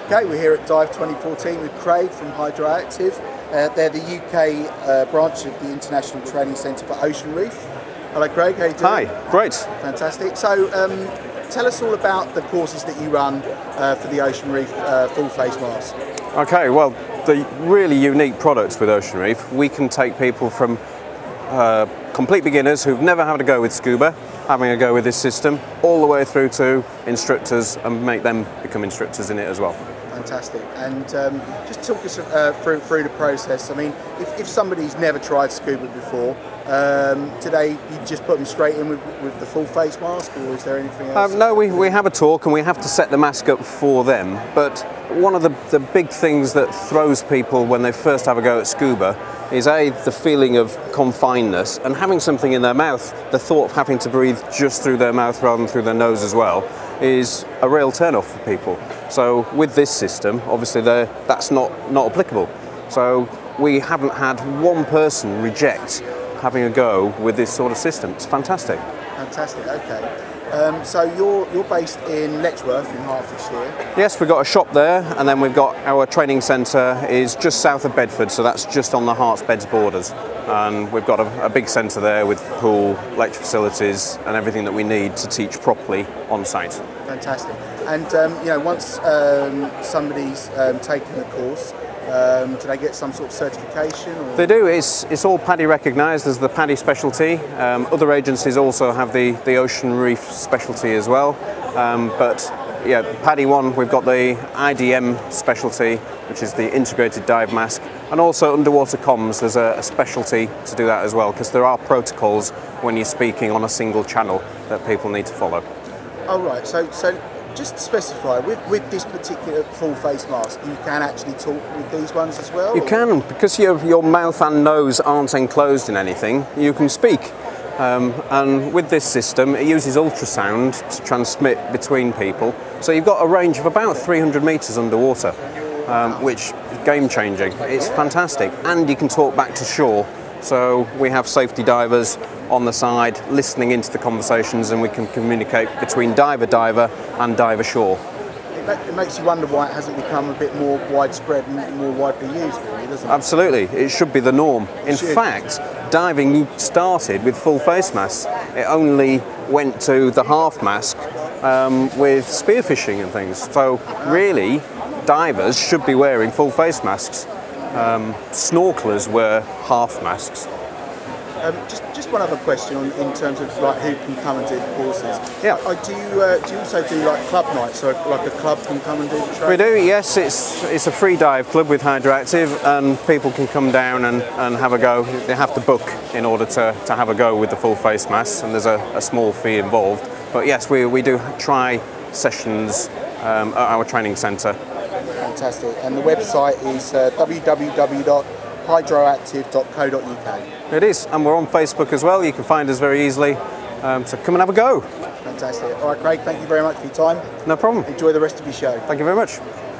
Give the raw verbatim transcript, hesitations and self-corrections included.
Okay, we're here at Dive twenty fourteen with Craig from Hydroactive. Uh, they're the U K uh, branch of the International Training Centre for Ocean Reef. Hello Craig, how you doing? Hi, great. Fantastic. So um, tell us all about the courses that you run uh, for the Ocean Reef uh, full face mask. Okay, well, the really unique products with Ocean Reef, we can take people from uh, complete beginners who've never had a go with scuba, having a go with this system, all the way through to instructors and make them become instructors in it as well. Fantastic. And um, just talk us uh, through, through the process. I mean, if, if somebody's never tried scuba before, um, today you just put them straight in with, with the full face mask, or is there anything else? Um, no, we, we have a talk and we have to set the mask up for them. But one of the, the big things that throws people when they first have a go at scuba is A, the feeling of confinedness, and having something in their mouth, the thought of having to breathe just through their mouth rather than through their nose as well, is a real turn-off for people. So with this system, obviously that's not, not applicable. So we haven't had one person reject having a go with this sort of system. It's fantastic. Fantastic, okay. Um, so you're, you're based in Letchworth in Hertfordshire? Yes, we've got a shop there, and then we've got our training centre is just south of Bedford, so that's just on the Herts Beds borders. And we've got a, a big centre there with pool, lecture facilities and everything that we need to teach properly on site. Fantastic. And um, you know, once um, somebody's um, taken the course, Um, do they get some sort of certification? Or? They do. It's, it's all PADI recognised as the PADI specialty. Um, other agencies also have the, the Ocean Reef specialty as well. Um, but yeah, PADI one, we've got the I D M specialty, which is the integrated dive mask. And also underwater comms, there's a, a specialty to do that as well, because there are protocols when you're speaking on a single channel that people need to follow. Oh right, so, so just to specify, with, with this particular full face mask, you can actually talk with these ones as well? You or? can, because your, your mouth and nose aren't enclosed in anything, you can speak. Um, and with this system, it uses ultrasound to transmit between people. So you've got a range of about three hundred metres underwater, um, which is game changing. It's fantastic. And you can talk back to shore. So we have safety divers on the side listening into the conversations, and we can communicate between diver-diver and diver-shore. It makes you wonder why it hasn't become a bit more widespread and more widely used, really, doesn't it? Absolutely. It should be the norm. In fact, diving started with full face masks. It only went to the half mask um, with spearfishing and things. So really, divers should be wearing full face masks. Um, snorkelers wear half masks. Um, just, just one other question on, in terms of like who can come and do the courses. Yeah. Uh, do you uh, do you also do like club nights, so like a club can come and do the training? We do, yes. It's it's a free dive club with Hydroactive, and people can come down and, and have a go. They have to book in order to, to have a go with the full face masks, and there's a, a small fee involved. But yes, we, we do try sessions um, at our training centre. Fantastic. And the website is uh, w w w dot hydroactive dot co dot u k. It is, and we're on Facebook as well. You can find us very easily. Um, so come and have a go. Fantastic. All right, Craig, thank you very much for your time. No problem. Enjoy the rest of your show. Thank you very much.